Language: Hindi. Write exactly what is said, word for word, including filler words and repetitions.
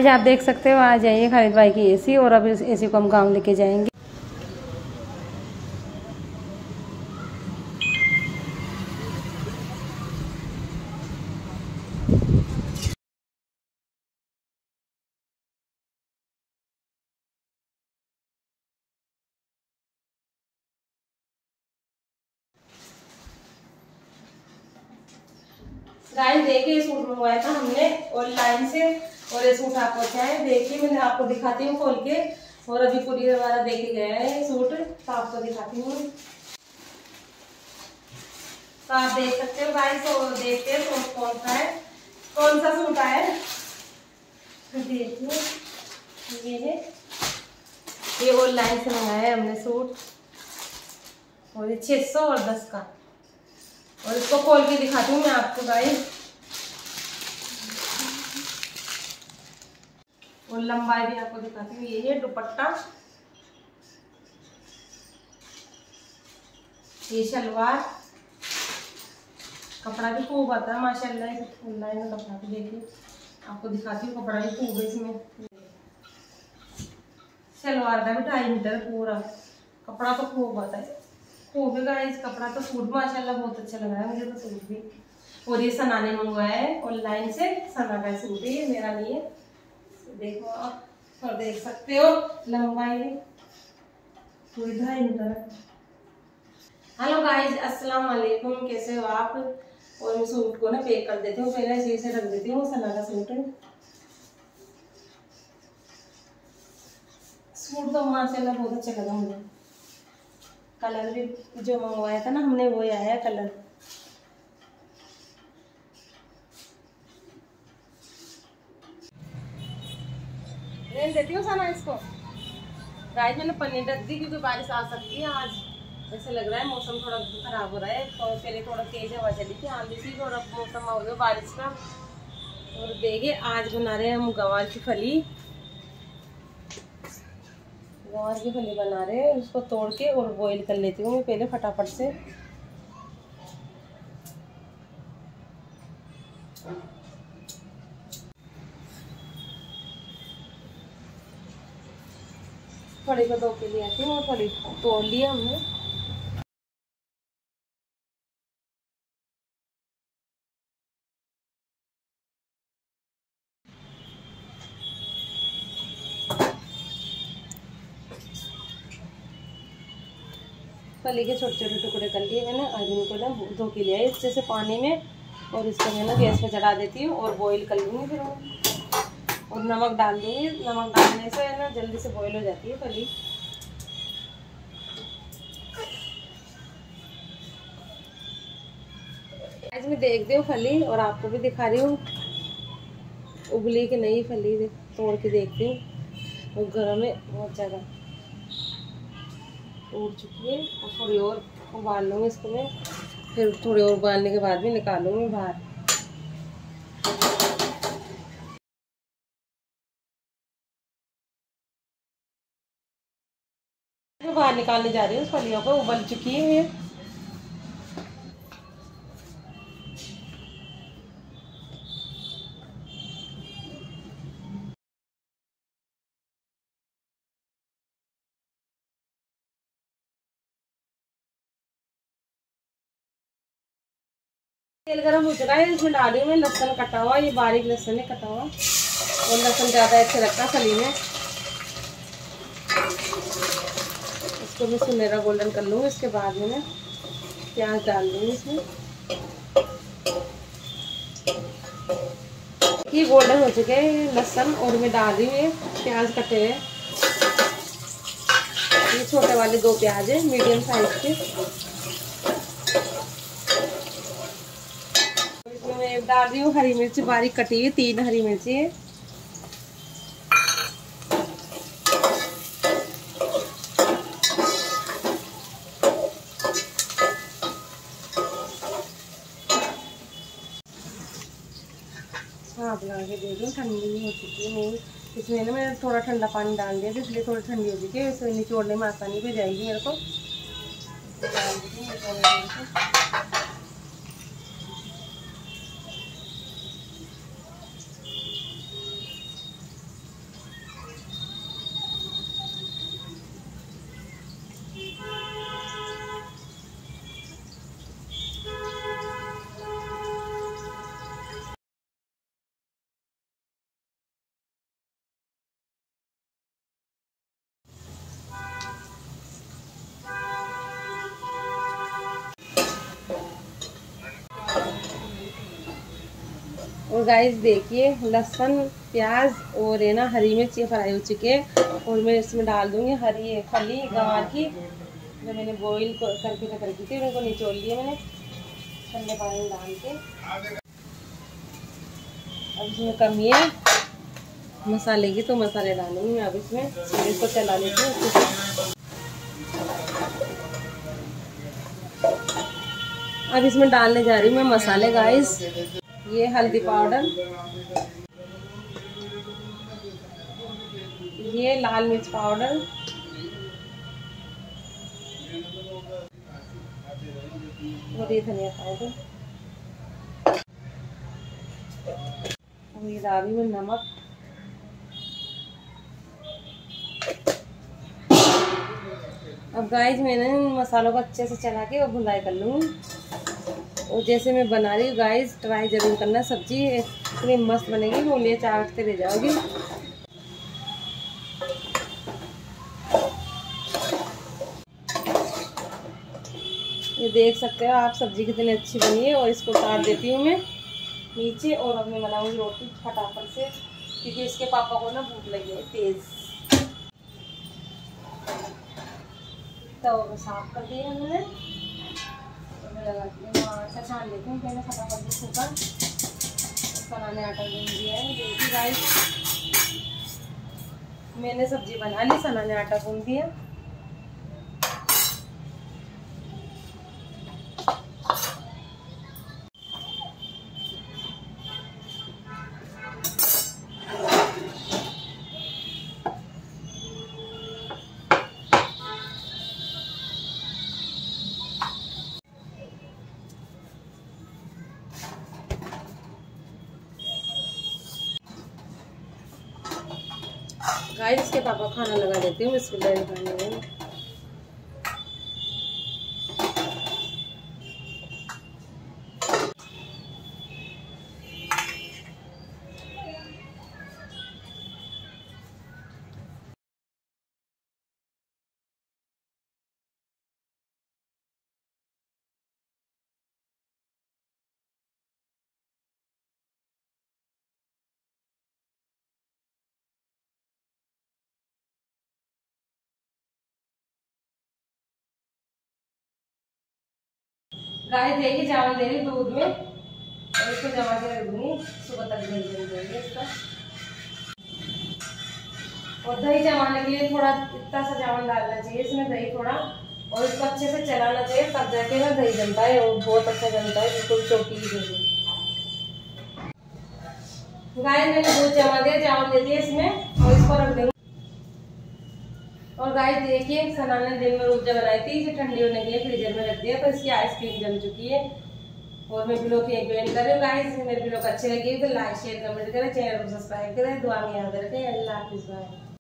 गाइस आप देख सकते हो, आ जाइए खालिद भाई की एसी, और अब इस एसी को हम गाँव लेके जाएंगे। गाइस देखिए, सूट मंगवाया था हमने ऑनलाइन से, और ये सूट आपको क्या है देखिए, मैंने आपको दिखाती हूँ खोल के। और अभी कुरियर वाला देके गया है सूट, तो आपको दिखाती हूँ। तो आप देख सकते हो गाइस, तो देखते हैं सूट कौन सा है, कौन सा सूट आया है। देखिए ये है, ये ऑनलाइन से मंगाया है हमने सूट, और ये छह सौ और दस का। और इसको खोल के दिखाती हूँ मैं आपको गाइस। और लंबाई भी आपको दिखाती हूँ। ये है दुपट्टा, ये शलवार, कपड़ा भी खूब आता है माशाल्लाह। ऑनलाइन में कपड़ा भी देखिए, आपको दिखाती हूँ, कपड़ा भी खूब है इसमें। शलवार का भी ढाई मीटर पूरा, कपड़ा तो खूब आता है, खूब है गाइस कपड़ा। तो सूट माशाल्लाह बहुत अच्छा लग रहा है मुझे तो सूट भी। और ये सना ने मंगवाया है ऑनलाइन से, सना का सूट है ये, मेरा नहीं है। देखो आप, और देख सकते हो लंबाई पूरी ढाई मीटर है। हेलो गाइस, अस्सलाम वालेकुम, कैसे हो आप। और मैं सूट को ना पैक कर देती हूँ, पहले ऐसे से रख देती हूँ। सना का सूट है, सूट तो माशाल्लाह बहुत अच्छा लगा मुझे। कलर भी जो मंगवाया था ना हमने वो आया है कलर। रेन देती हूँ सना इसको। गाइस मैंने पन्नी ढक दी क्योंकि बारिश आ सकती है आज, ऐसे लग रहा है मौसम थोड़ा खराब हो रहा है। तो पहले थोड़ा तेज हवा चली थी, आंधी सी, और अब मौसम हो गया बारिश का। और देखिए आज बना रहे हैं हम गवार की फली, गवार की फली बना रहे हैं। उसको तोड़ के और बॉईल कर लेती हूँ मैं पहले फटाफट से। फली को धो के लिए आती हूँ, फली तोड़ लिया हमने। फली के छोटे छोटे टुकड़े कर लिए मैंने, आज इनको ना धो के लिया है अच्छे से पानी में। और इसको मैं ना गैस पे चढ़ा देती हूँ और बॉईल कर लूँगी फिर। और नमक डाल दूँगी, नमक डालने से ना जल्दी से बॉईल हो जाती है फली। आज मैं देखती हूँ फली, और आपको भी दिखा रही हूँ उबली कि नहीं फली, तोड़ के देखती हूँ। और घरों में बहुत ज़्यादा उड़ चुकी है, और थोड़ी और उबाल लूँगी इसको मैं। फिर थोड़ी और उबालने के बाद भी निकालूंगी बाहर। मैं बाहर निकालने जा रही हूँ फलियों को, उबल चुकी है ये। तेल गरम हो चुका है, इसमें डाल रही हूँ मैं लहसुन कटा हुआ, ये बारीक लहसुन है कटा हुआ। और लहसुन ज़्यादा अच्छा लगता है फली में। इसको मैं सुनहरा गोल्डन कर लूँगी, इसके बाद में मैं प्याज डाल दूँगी इसमें। ये गोल्डन हो चुके हैं लहसुन, और मैं डाल रही हूँ प्याज कटे हुए। ये छोटे वाले दो प्याज है मीडियम साइज के। इसमें मैं डाल रही हूँ हरी मिर्च बारीक कटी हुई, तीन हरी मिर्ची है। हाँ लगा के देख लो, ठंडी नहीं हो चुकी है नहीं। इसमें ना मैंने थोड़ा ठंडा पानी डाल दिया था, इसलिए थोड़ी ठंडी हो चुकी है। इसे निचोड़ने में आसानी भी जाएगी मेरे को। डाल और गाइस देखिए लहसुन प्याज और ये ना हरी मिर्च ये फ्राई हो चुके हैं और मैं इसमें डाल दूंगी हरी फली गंवार की जो मैंने बॉईल करके रख रखी थी, उनको निचोड़ लिए मैंने ठंडे पानी में डाल के। अब इसमें कमी है मसाले की तो मसाले डालूंगी मैं अब इसमें। इसको चला लेती हूँ। अब इसमें डालने जा रही हूँ मैं मसाले गाइस। ये हल्दी पाउडर, ये लाल मिर्च पाउडर, और ये धनिया पाउडर, और ये डाली में नमक। अब गाइस मैंने मसालों को अच्छे से चला के और भुनाई कर लूँगी। और जैसे मैं बना रही हूँ गाइस ट्राई जरूर करना, सब्जी इतनी मस्त बनेगी वो ले चाटते रह जाओगी। ये देख सकते हो आप सब्जी कितनी अच्छी बनी है। और इसको काट देती हूँ मैं नीचे और अब मैं बनाऊंगी रोटी फटाफट से क्योंकि इसके पापा को ना भूख लगी है तेज। तो साफ कर दिया हमने, लगाती हूँ आटा छान लेती हूँ पहले फटाफट से कुकर। सनाने आटा गूंद दिया है। देखिए गाइस मैंने सब्जी बना ली, सनाने आटा गूंद दिया। गाइस इसके पापा खाना लगा देती हूँ इसको ले खाने में। गाइस देखिए चावल दे रही दूध में और इसको जमा के रख दूंगी, सुबह तक दही जम जाएगी इसका। और दही जमाने के लिए थोड़ा इतना सा चावल डालना चाहिए इसमें दही थोड़ा, और इसको अच्छे से चलाना चाहिए तब जाके ना दही जमता है और बहुत अच्छा जमता है, बिल्कुल चौकी जैसे। गाइस मैंने दूध जमा दिया, चावल दे दिए इसमें और इसको रख देंगे। और गाइस देखिए सनाने दिन में रूबजा बनाई थी, इसे ठंडी होने के लिए फ्रीजर में रख दिया तो इसकी आइसक्रीम जम चुकी है। और मैं ब्लॉग की एंड कर रही हूँ गाइस। मेरे ब्लॉग अच्छे लगे तो लाइक शेयर कमेंट करें, चैनल को सब्सक्राइब करें, दुआ में याद रखें। अल्लाह हाफिज़।